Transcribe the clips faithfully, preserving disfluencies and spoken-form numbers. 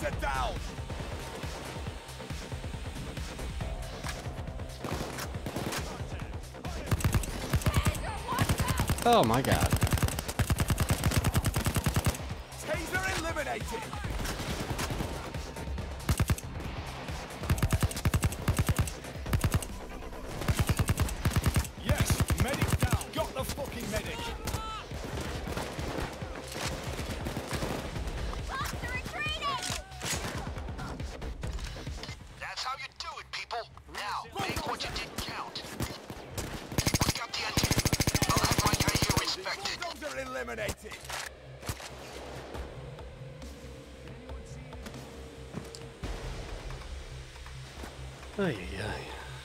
Taser down! Oh my god. Taser eliminated! Yes, medic down! Got the fucking medic! That's how you do it, people. Now, make what you did count. We got the engine. I'll have my guy here respected. Bulldozer eliminated! Ay, ay.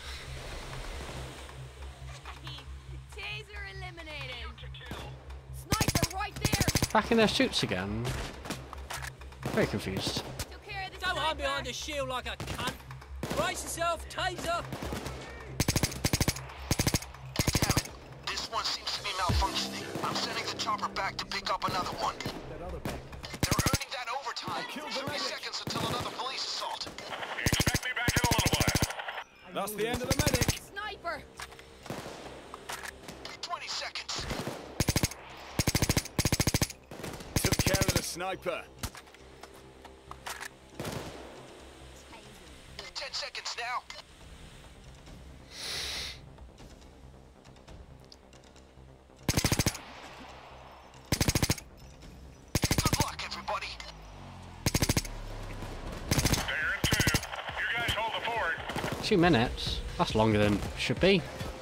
Taser eliminated. Sniper right there. Back in their shoots again. Very confused. Took care of the Don't hide sniper. behind the shield like a cunt. Brace yourself, taser. Damn it. This one seems to be malfunctioning. I'm sending the chopper back to pick up another one. They're earning that overtime. Thirty seconds until another police assault. Expect me back in a little while. That's the end of the medic! Sniper. Twenty seconds. Took care of the sniper. Ten seconds now. Good luck, everybody. There in two. You guys hold the fort. Two minutes. That's longer than should be.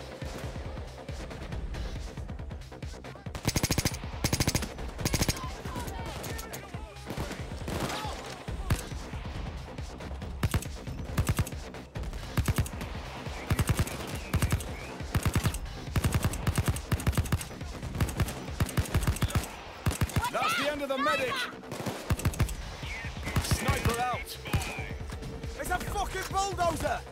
That's the end of the medic! Sniper out! It's a fucking bulldozer!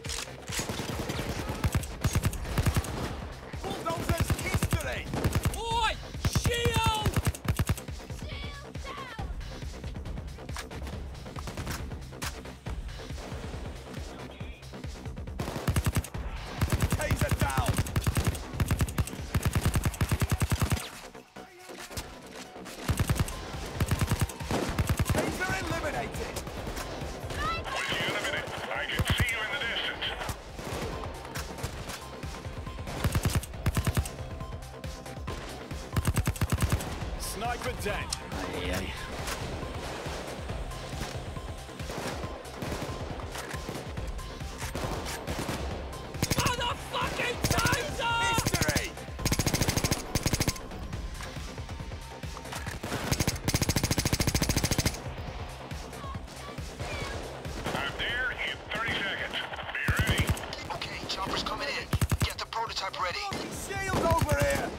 Bulldozer's history! Oi! Shield! Shield down. Taser down! Taser eliminated! With you in a minute. I can see you in the distance. Sniper dead! Ay, ay. Motherfucking taser! History! I'm there in thirty seconds. Be ready. Okay, chopper's coming in. Get the prototype ready. Shield over here!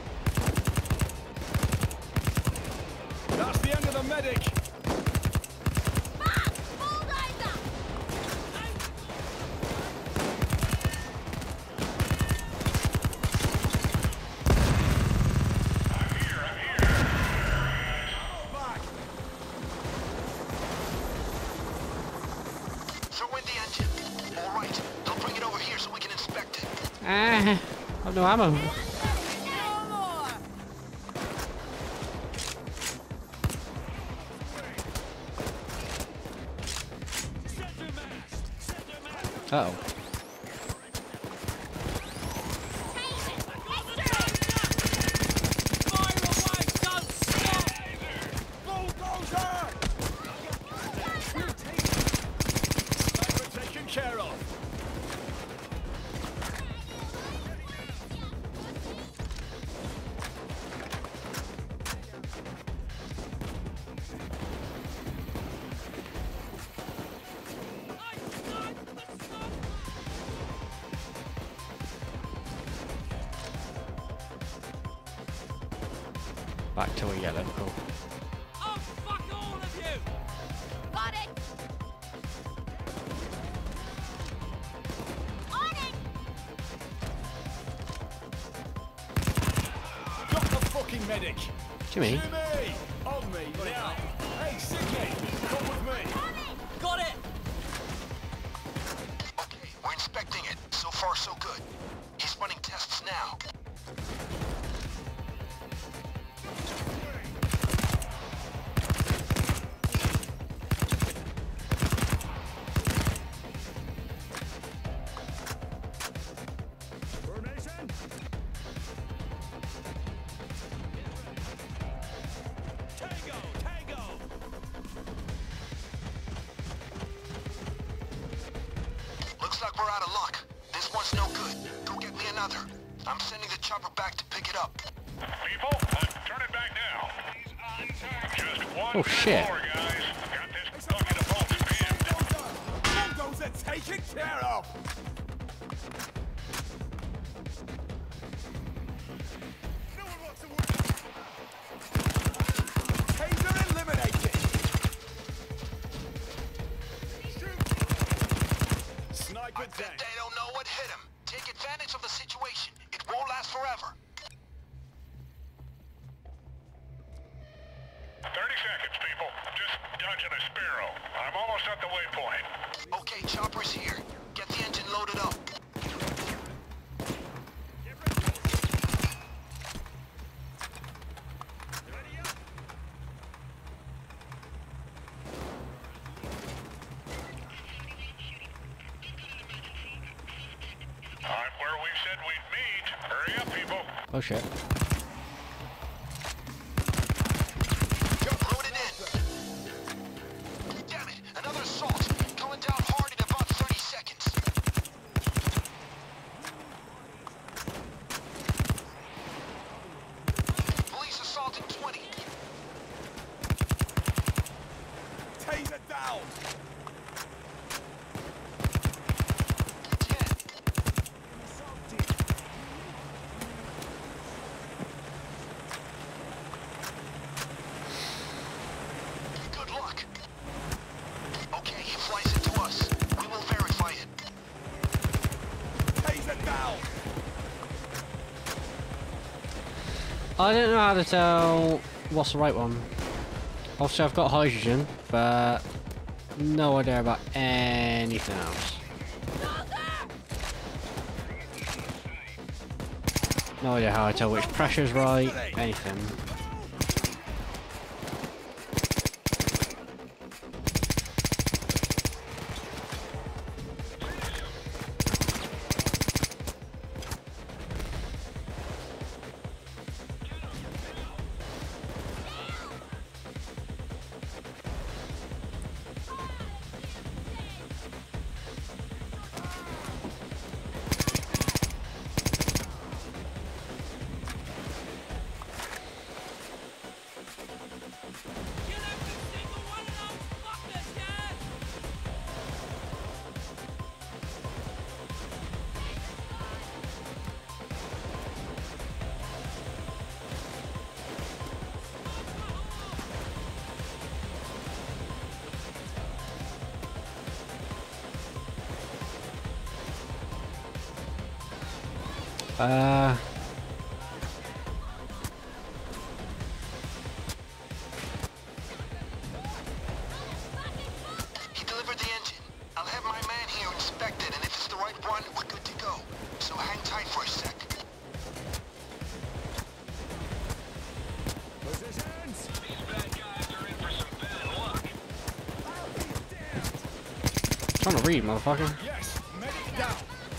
That's the end of the medic! Bob, bulldozer. I'm here. I'm here. Back! Throw in the engine. All right, they'll bring it over here so we can inspect it. Ah, I've no ammo. No more. Uh oh. Fire away! Don't stop! Bulldozer! Sniper taken care of! Back to a yellow. Cool. Oh, fuck all of you! Got it. On it. Got the fucking medic! Jimmy. Jimmy! On me now! Hey, Sydney! Come with me! Got it! Looks like we're out of luck. This one's no good. Go get me another. I'm sending the chopper back to pick it up. People, I'm turning back now. Just one Oh, shit. more, guys. Got this bucket of bolts pinned. Bulldozer taken care of! No one wants to work. Taser eliminated! Sniper I bet down. they don't know what hit him. Take advantage of the situation. It won't last forever. thirty seconds, people. Just dodging a Sparrow. I'm almost at the waypoint. Okay, chopper's here. Get the engine loaded up. I'm where we said we'd meet. Hurry up, people. Oh shit. Load it in. Damn it, another assault. Going down hard in about thirty seconds. Police assault in twenty. Taser down! ten. Good luck. Okay, he flies into us. We will verify it. Taser down! I don't know how to tell what's the right one. Obviously, I've got hydrogen, but no idea about anything else. No idea how I tell which pressure's right, anything. Kill every single one of those fuckers, guys! Uh, He delivered the engine. I'll have my man here inspect it, and if it's the right one, we're good to go. So hang tight for a sec. Positions! These bad guys are in for some bad luck. trying to read, motherfucker. Yes, medic down!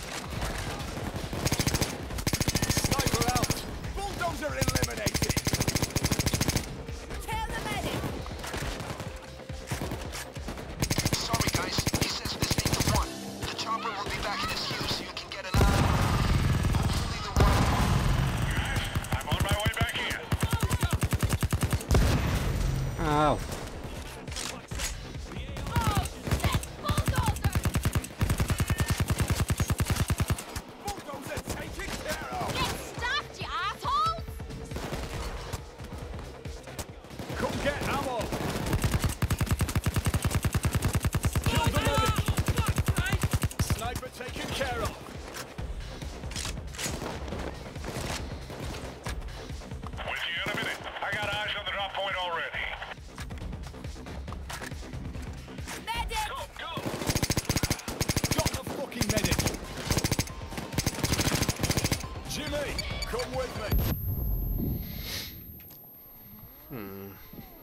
Sniper out! Bulldozer eliminated! Tell the medic. Sorry, guys. He says this ain't the one. The chopper will be back in his use, so you can get an eye. Hopefully the one. Guys, I'm on my way back in. Ow. Oh, shit! Bulldozer! Bulldozer taken care of! Get stuffed, you assholes! Come get ammo! Kill the medic! Fuck, right? Sniper taken care of! With you in a minute. I got eyes on the drop point already. Medic! Go, go! Got the fucking medic! Jimmy, come with me! Hmm.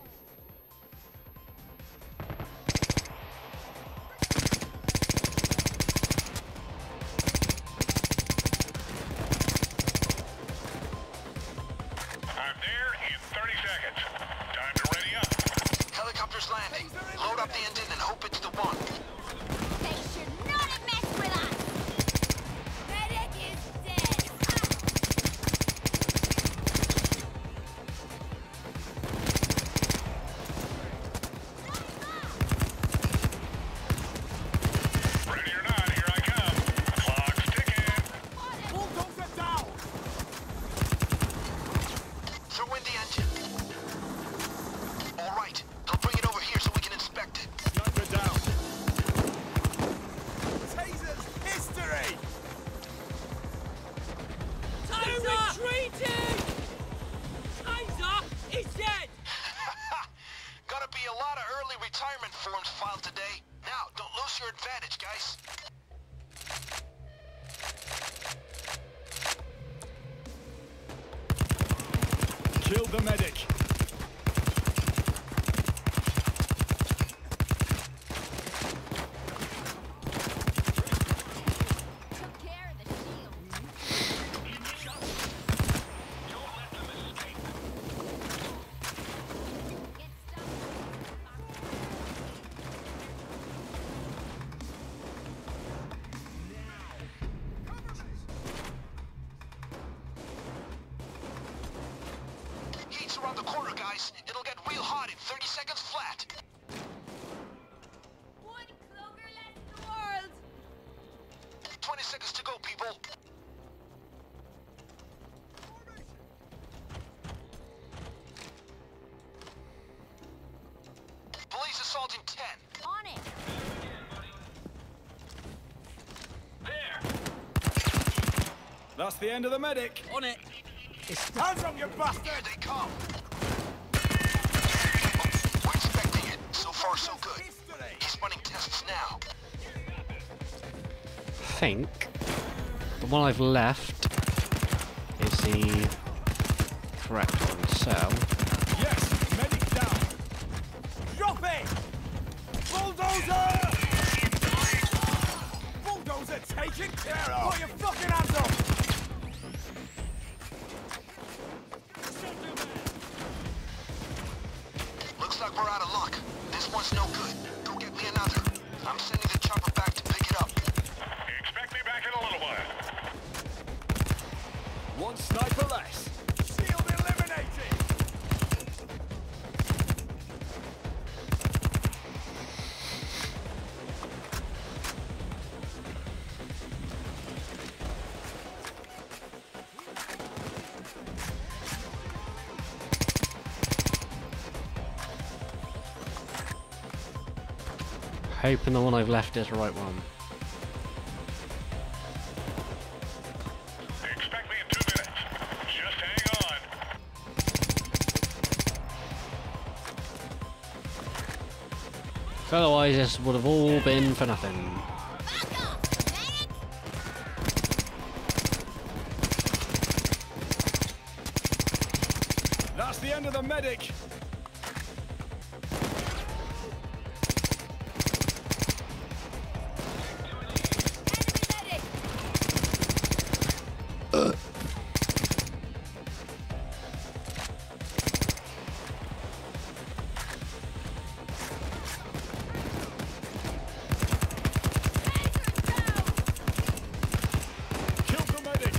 I'm there in thirty seconds. Time to ready up. Helicopter's landing. Load up the engine and hope it's the one. They should not have messed with us! lot of early retirement forms filed today. Now, don't lose your advantage, guys. Kill the medic. Took care of the shield. Get stuck. Heat's around the corner, guys. It'll get real hot in thirty seconds flat. One clover left in the world. twenty seconds to go, people. Police assault in ten. On it. That's the end of the medic. On it. Hands up, you bastard! Here they come. We're expecting it. So far, so good. He's running tests now. I think the one I've left is the correct one. So Yes, medic down. Drop it! Bulldozer! Bulldozer taken care of! Put your fucking hands up! Looks like we're out of luck. This one's no good. Go get me another. I'm sending the chopper back to pick it up. Expect me back in a little while. One sniper less. Shield eliminated! hoping the one I've left is the right one. Expect me in two minutes. Just hang on. Otherwise, this would have all been for nothing. That's the end of the medic. Kill the medic.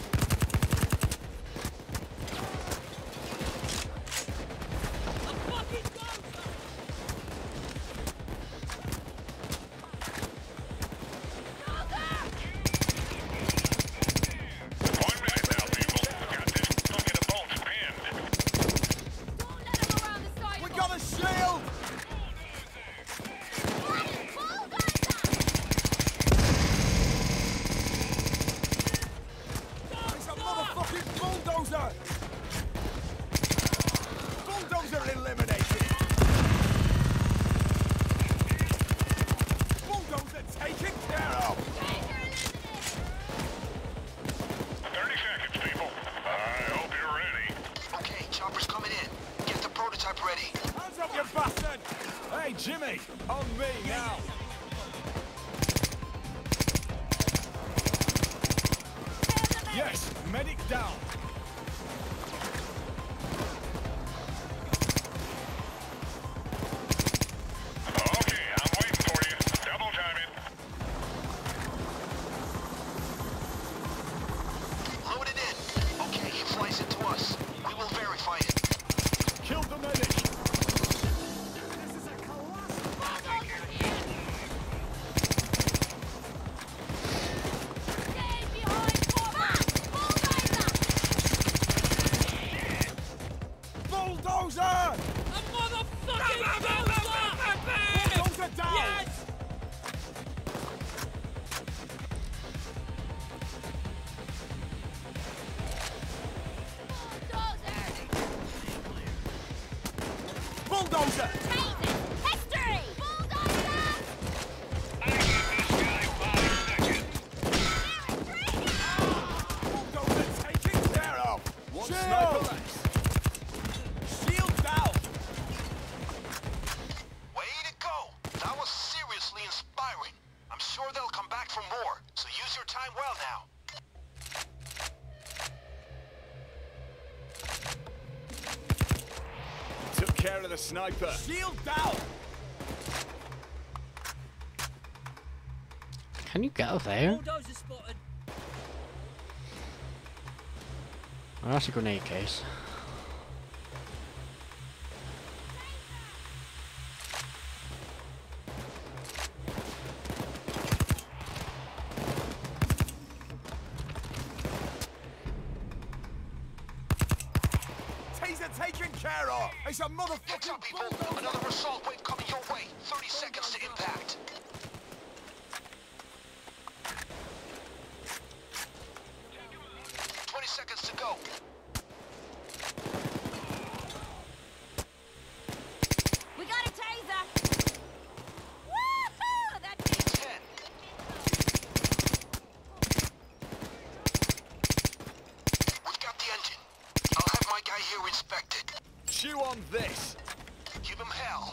One minute now, people. Got this fucking bolt pinned. Don't let him around the side. We got a shield. It's a motherfucking bulldozer. Bulldozer eliminated. Bulldozer taken care of. thirty seconds, people. I hope you're ready. Okay, chopper's coming in. Get the prototype ready. Hands up, you bastard. Hey, Jimmy, on me now. Yes, medic down. Okay, I'm waiting for you. Double time it. Load it in. Okay, he flies it to us. We will verify it. Kill the medic. Stay behind cover. Bulldozer! A motherfucking bulldozer! Bulldozer down! Yes! Bulldozer. Bulldozer! Take it. sure they'll come back for more, so use your time well now. Took care of the sniper. Shield down! Can you get up there? Bulldozer spotted. Oh, that's a grenade case. Taser taken care of! It's a Heads motherfucking up, people. bulldozer! Another assault wave coming your way. thirty seconds to impact. twenty seconds to go. We got a taser! Woohoo! That means ten. We've got the engine. I'll have my guy here inspected. Chew on this! Give him hell.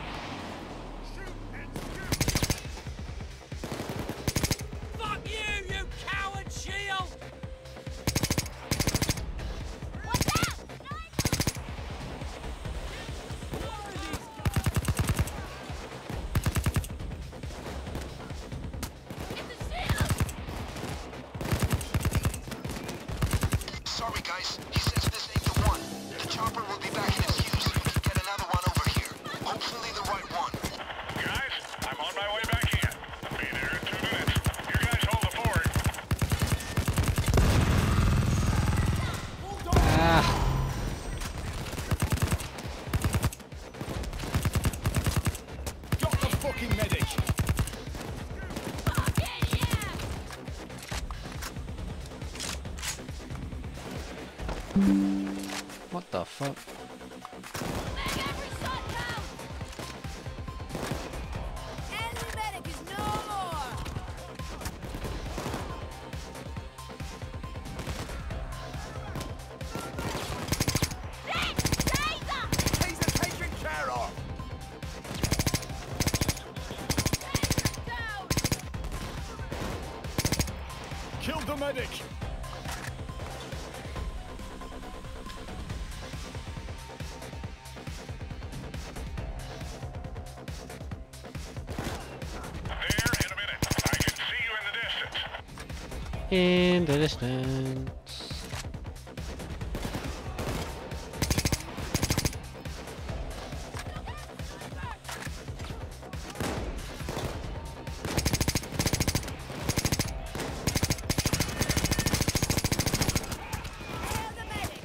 Fuck you, you coward shield! what's that? It's a shield! Sorry, guys. He says this ain't the one. The chopper will be back in its use. We can get another one over here. Hopefully the right one. Guys, I'm on my way back in. Be there in two minutes. You guys hold the fort. Ah, Got the fucking medic! Fuck it, yeah! what the fuck? Make every shot count! Enemy medic is no more! Shit! Taser! Taser taken care of! Taser down! Killed the medic! There in a minute. I can see you in the distance. In the distance. Hail the medic!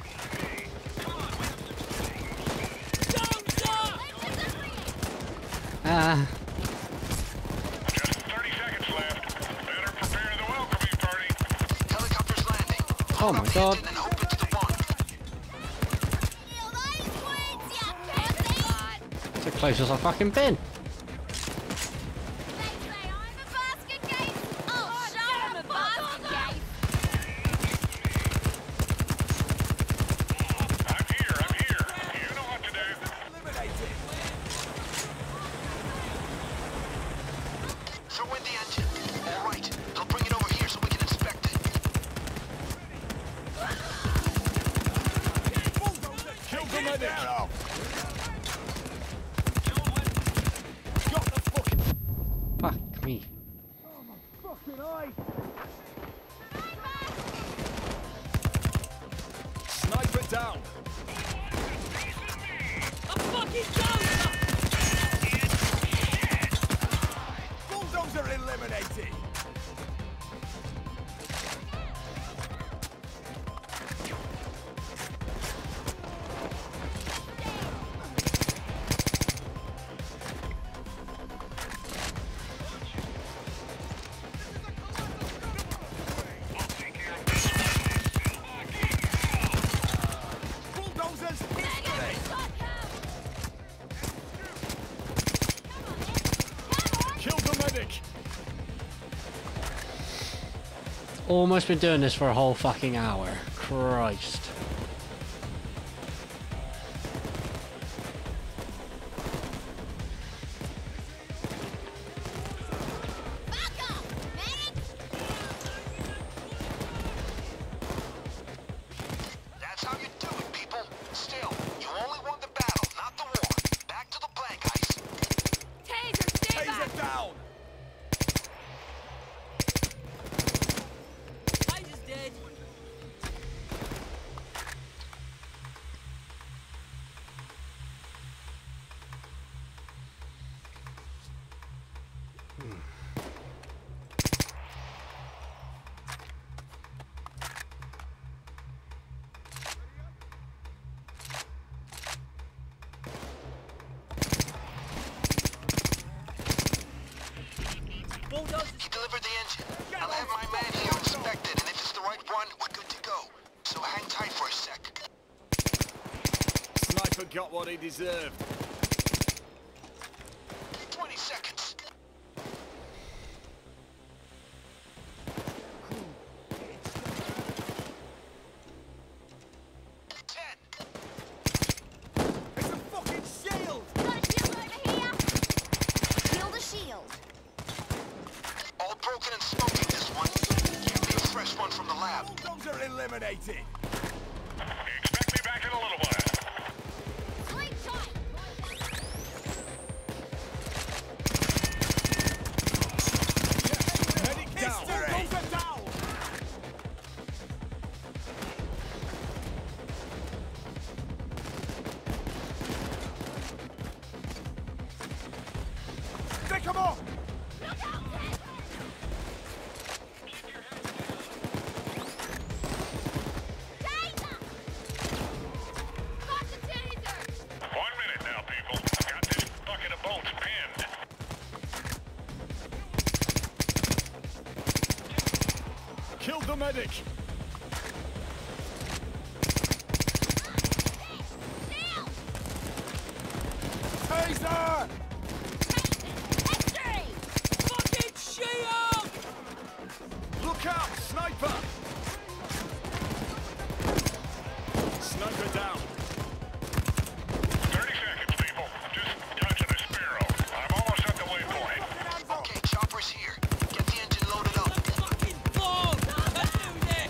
Ah, Just thirty seconds left. Better prepare the welcoming party. Helicopter's landing. oh my god. And hope it's the one. Kill those queens, you pussy! It's the closest I've fucking been. They say I'm a basket case. Oh, shut up, a basket case. I'm here, I'm here. You know what to do. Eliminated! Throw in the engine. All right. They'll bring it over here so we can inspect it. Killed the medic! Got the fucking... Fuck me. fucking eye! Sniper down! A fucking dozer! Bulldozer eliminated! Bulldozers Make every eliminated! shot count. Killed the medic! Almost been doing this for a whole fucking hour. Christ. Back up! Bulldozers. He delivered the engine. I'll have my man here inspect it, and if it's the right one, we're good to go. So hang tight for a sec. Sniper got what he deserved. twenty seconds. ten. It's a fucking shield! Got a shield over here. Kill the shield. All broken and smoking this one. Can't be a fresh one from the lab. Bulldozer eliminated! Expect me back in a little while. Sleep tight. Medic down! Bulldozer down! Pick him up! Look out, Ted. Taser. Got the taser. One minute now, people. I've got this bucket of bolts pinned. Killed the medic! Shield. Taser! Victory. Fucking shield! Look out! Sniper! Sniper down! thirty seconds, people. Just dodging a Sparrow. I'm almost at the waypoint. Okay, chopper's here. Get the engine loaded up. Fucking balls! Let's do this!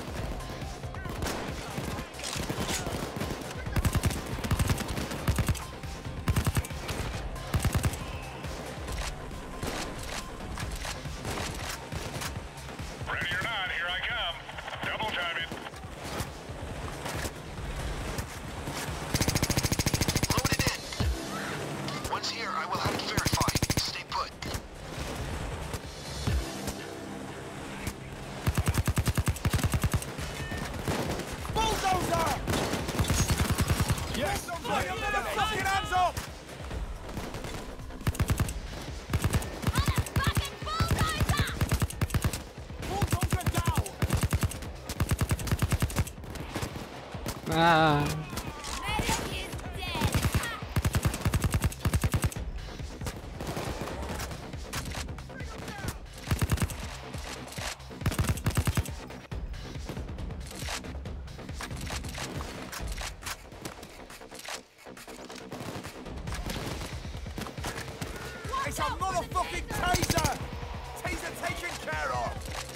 Ready or not, here I come. Double time it. Loaded in. Once here, I will have it verified. Stay put. Bulldozer! Yes! Put your fucking hands up! On a fucking bulldozer. Bulldozer down! Ah. Medic is dead. It's a motherfucking taser! Taser taken care of!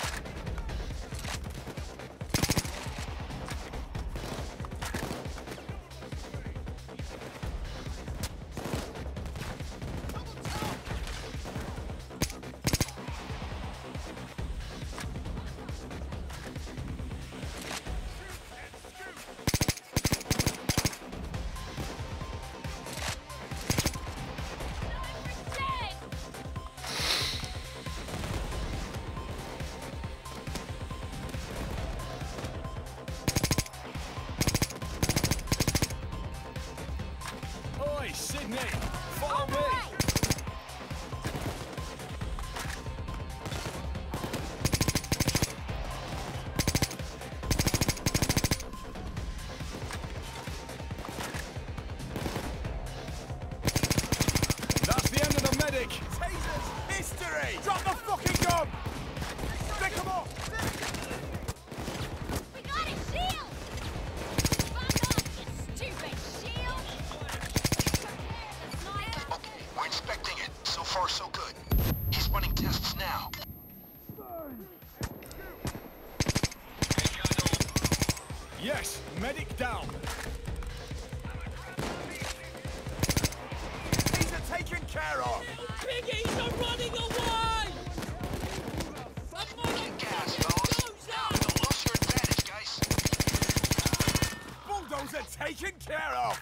Dead. Oi, Sydney! Follow On the me! way. That's the end of the medic! Tasers! History! Drop the fucking gun! Pick him up! We got a shield. Fuck off, you stupid shield. The sniper. Okay, we're inspecting it. So far, so good. He's running tests now. Yes! Medic down! Taser taken care of! Piggies are running away! I'm on a Gas, fucking fellas. Now, don't lose your advantage, guys. Bulldozer taken care of!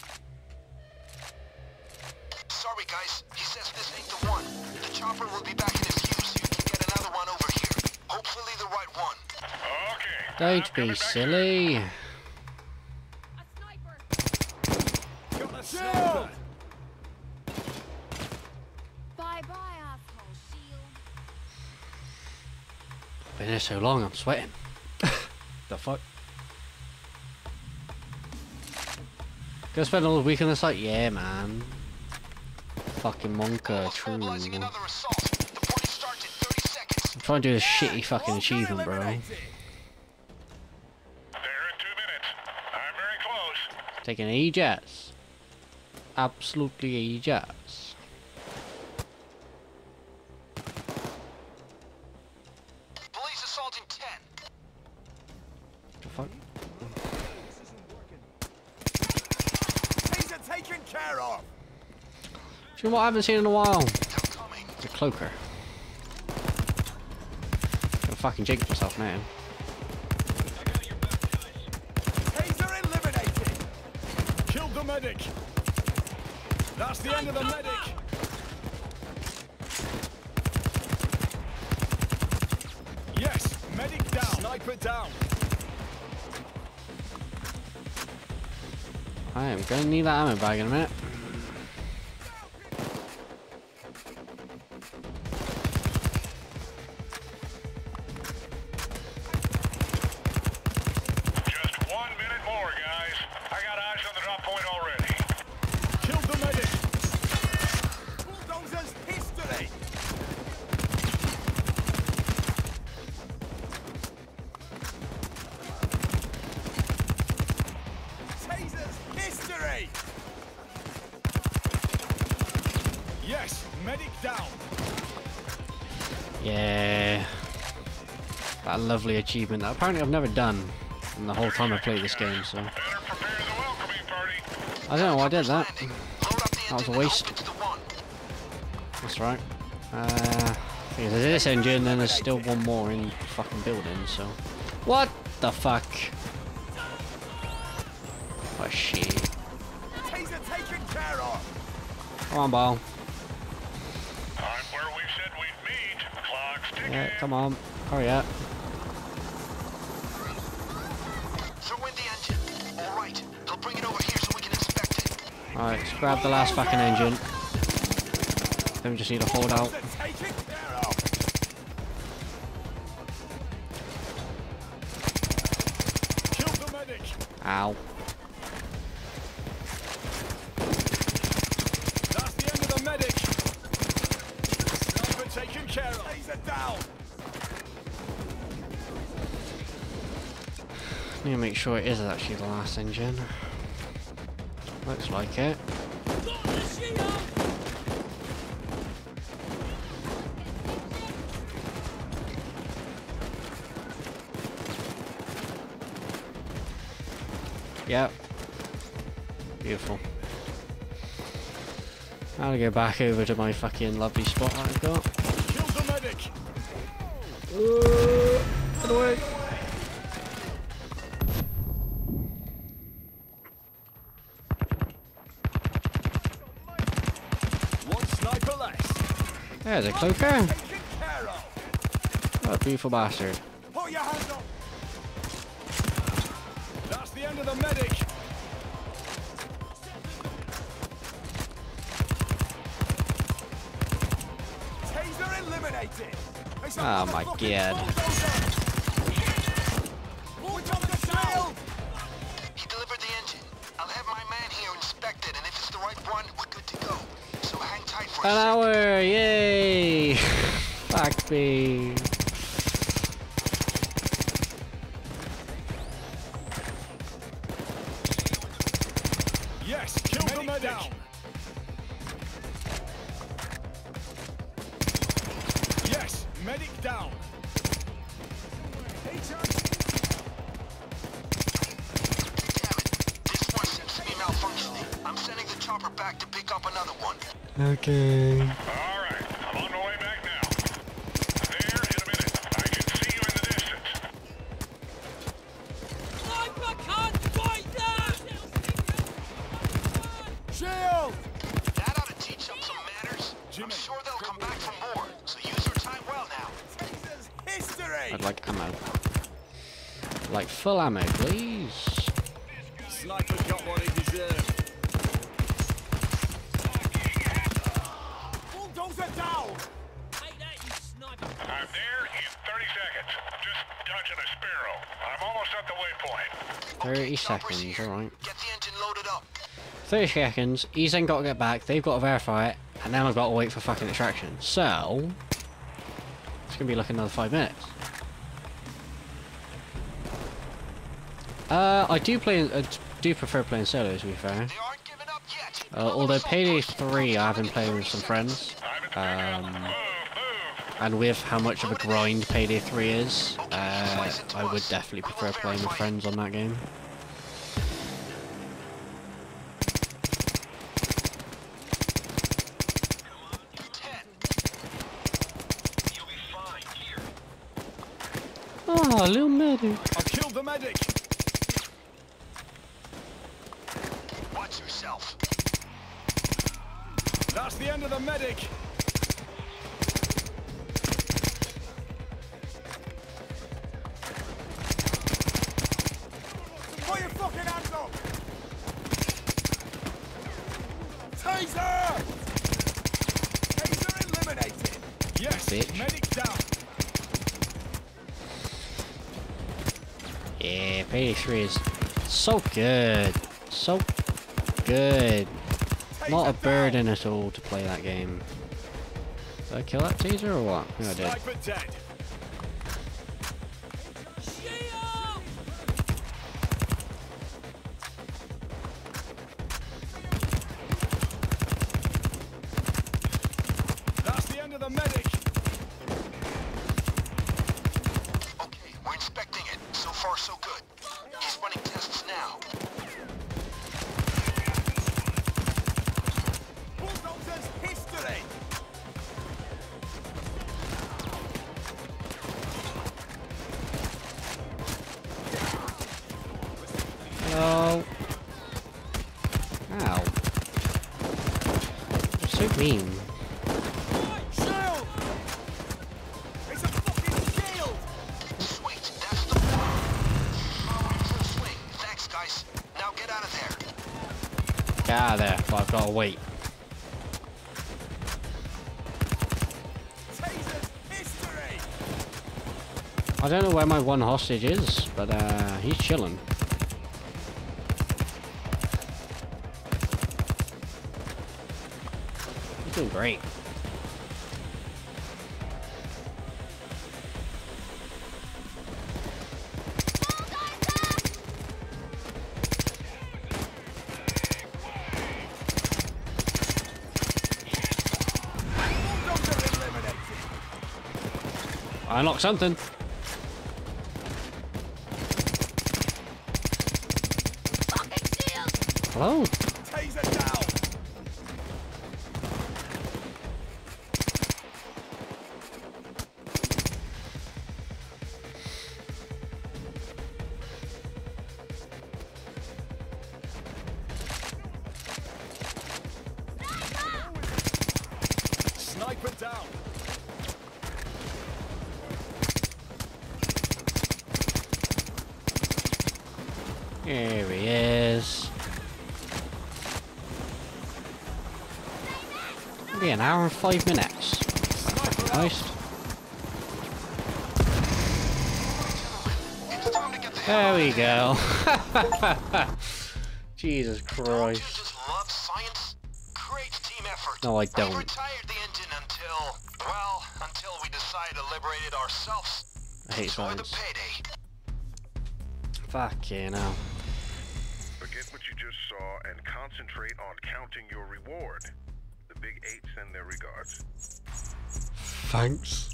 Sorry, guys. He says this ain't the one. The chopper will be back in his use so you can get another one over here. Hopefully the right one. Okay. Don't I'm coming be back silly. A sniper. Got a sniper! Bye bye, asshole shield. been here so long, I'm sweating. The fuck? Gonna spend all the week on the site? Yeah, man. Fucking Monka, Almost true. mobilizing I'm another assault. The party starts in thirty seconds. trying to do this shitty fucking Walker achievement, bro. eliminated. They're in two minutes. I'm very close. Taking ages. Absolutely ages. Police assault in ten. The fuck? Taser taken care of. Do you know what I haven't seen in a while? They're coming. The cloaker. Gonna fucking jinx myself now. Taser eliminated. Killed the medic. That's the end of the medic. Yes, medic down. Sniper down. I am gonna need that ammo bag in a minute. Just one minute more, guys. I got eyes on the drop point already. Killed the medic. Bulldozer's history. Taser's history. Yes, medic down. Yeah. That lovely achievement that apparently I've never done in the whole time I played this game, so. Better prepare the welcoming party. I don't know why I did that. Landing. Load up the That was a engine and waste. hope it's the one. That's right. Uh, there's this engine, then there's still one more in fucking building, so. What the fuck? Oh shit. Taser taken care of. Come on, ball. I'm where we said we'd meet. Clock's ticking. Yeah, come on. Hurry up. Throw in the engine. All right. They'll bring it over here so we can inspect it. Alright, let's grab the last fucking engine. Then we just need to hold out. Bulldozer taken care of. Killed the medic. Ow. That's the end of the medic. Sniper taken care of. Taser down. Need to make sure it is actually the last engine. Looks like it. Got the shield! Yep. Beautiful. Now to go back over to my fucking lovely spot that I've got. Killed the medic. Get away! One sniper less. There's a cloaker. Taken care of. What a beautiful bastard. Put your hands up. That's the end of the medic. Taser eliminated. It's a Oh my motherfucking God. bulldozer. Bulldozer shield. He delivered the engine. I'll have my man here inspect it, and if it's the right one, we're good to go. So hang tight for a An sec. hour! Yay! Fuck me. Yes, kill the medic. Down. Yes, medic down. Damn it. This one seems to be malfunctioning. I'm sending the chopper back to pick up another one. Okay. All right. I'm on the way back now. There in a minute. I can see you in the distance. Sniper can't fight that! Shield. That ought to teach them some manners. I'm Jimmy. sure they'll come back for more, so use your time well now. Taser's history. I'd like ammo. Like full ammo, please. Sniper got what he deserved. Bulldozer down. Take that, you sniper! I'm there in thirty seconds. dodging a Sparrow. I'm almost at the waypoint. thirty Chopper's seconds, here. alright. Get the engine loaded up. thirty seconds, he's then got to get back, they've got to verify it, and then I've got to wait for fucking extraction. So, it's going to be like another five minutes. Uh, I do play, uh, do prefer playing solo, to be fair. They aren't giving up yet. Uh, although Payday three I have been playing with some friends, um, and with how much of a grind Payday three is, uh, I would definitely prefer playing with friends on that game. Oh, little medic. I killed the medic. Watch yourself. That's the end of the medic. Put your fucking hands up. Taser! Taser eliminated. Yes, Bitch. medic down. Yeah, Payday three is so good. So good. Not a burden at all to play that game. Did I kill that teaser or what? I think I did. Sniper dead. Shield! That's the end of the medic. Okay, we're inspecting it. So far, so good. He's running tests now. Bulldozer's history. Hello. Ow. You're so mean. Shield. It's a fucking shield. Sweet, that's the one. Full swing. Thanks, guys. Now get out of there. Get out of there, but I've got to wait. Taser's history. I don't know where my one hostage is, but uh, he's chilling. He's doing great. Bulldozer eliminated. I unlocked something. Fucking shield! Hello. Taser down. Sniper down. Here he is. It'll be an hour and five minutes. Sniper out. Nice. It's time to get the hell There out we of here. go. Jesus Don't you Christ. just love science? Great team effort. No, I We've don't. retired the engine until, well, until we decide to liberate it ourselves. I hate Enjoy the science. payday. Fucking hell. Forget what you just saw and concentrate on counting your reward. The big eight send their regards. Thanks.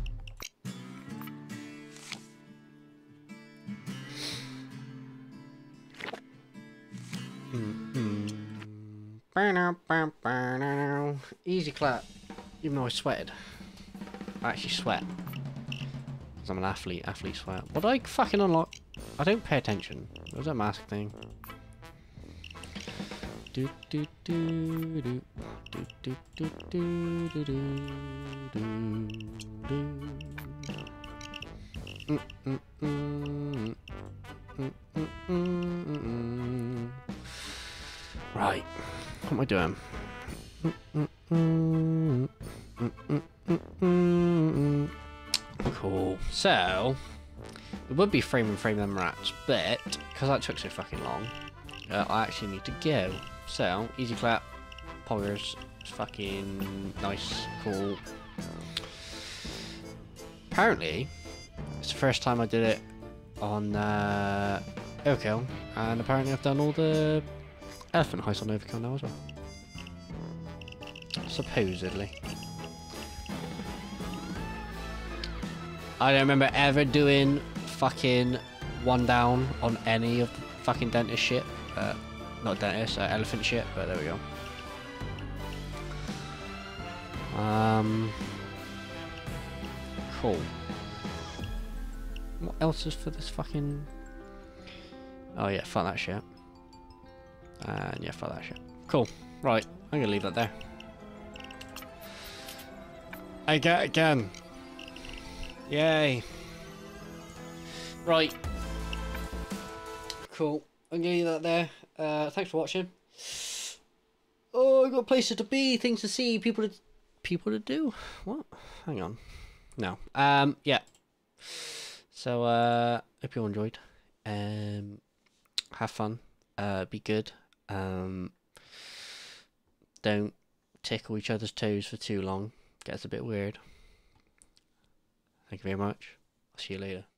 Mm-hmm. Easy clap. Even though I sweated. I actually sweat. Because I'm an athlete. Athlete sweat. What did I fucking unlock? I don't pay attention. What was that mask thing? Do do do do do do do do do do do. Mm mm mm mm mm mm mm. Right, what am I doing? Mm mm mm mm mm mm mm. Cool. So, It would be frame and frame them rats, but because that took so fucking long, uh, I actually need to go. So, easy clap, poggers, fucking nice, cool. Apparently, it's the first time I did it on uh, Overkill, and apparently I've done all the elephant heists on Overkill now as well. Supposedly. I don't remember ever doing fucking one down on any of the fucking dentist shit. Uh, not dentist, uh, elephant shit, but there we go. Um, cool. What else is for this fucking... Oh yeah, fuck that shit. And yeah, fuck that shit. Cool. Right, I'm gonna leave that there. I get it again. Yay. Right. Cool. I'm gonna leave that there. Uh, thanks for watching. Oh, I've got places to be, things to see, people to people to do. What? Hang on. No. Um. Yeah. So, uh, hope you all enjoyed. Um, have fun. Uh, be good. Um, don't tickle each other's toes for too long. Gets a bit weird. Thank you very much. I'll see you later.